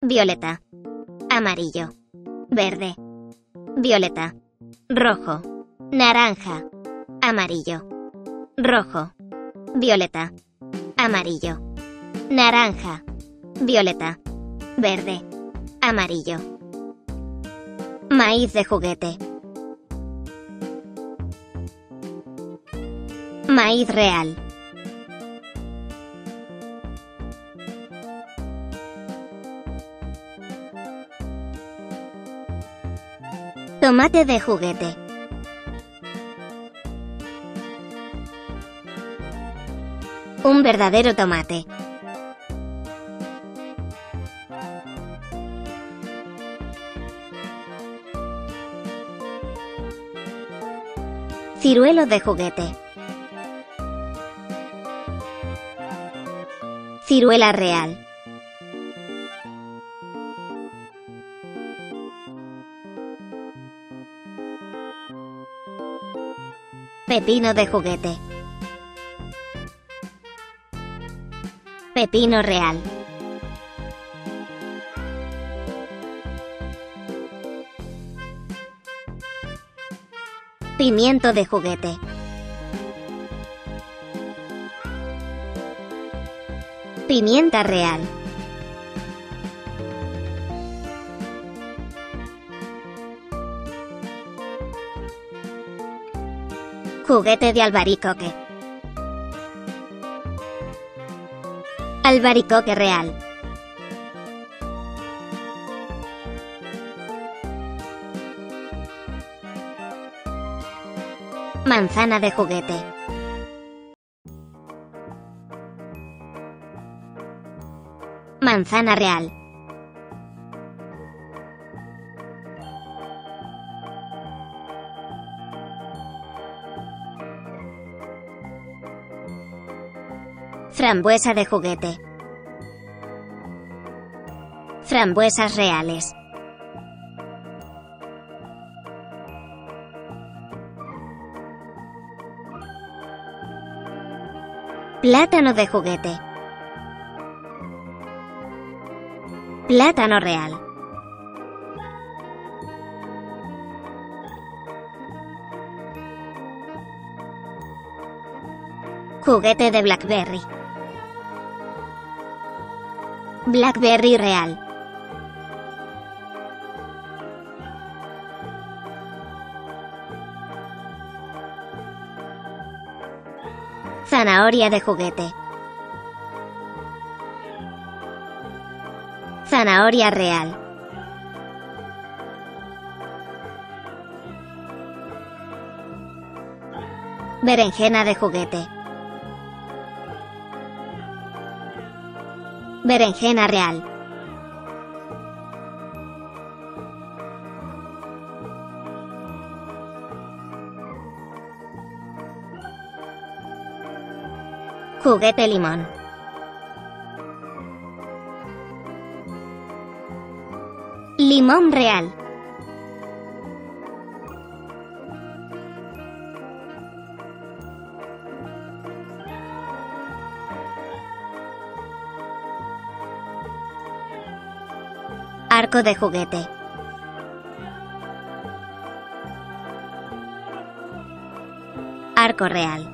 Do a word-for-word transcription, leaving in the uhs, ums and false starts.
violeta, amarillo, verde, violeta, rojo, naranja, amarillo, rojo, violeta, amarillo, naranja, violeta, verde, amarillo. Maíz de juguete. Maíz real. Tomate de juguete. Un verdadero tomate. Ciruelo de juguete. Ciruela real. Pepino de juguete. Pepino real. Pimiento de juguete. Pimienta real. Juguete de albaricoque. Albaricoque real. Manzana de juguete. Manzana real. Frambuesa de juguete. Frambuesas reales. Plátano de juguete. Plátano real. Juguete de Blackberry. Blackberry real. Zanahoria de juguete. Zanahoria real. Berenjena de juguete. Berenjena real. Juguete limón. Limón real. Arco de juguete. Arco real.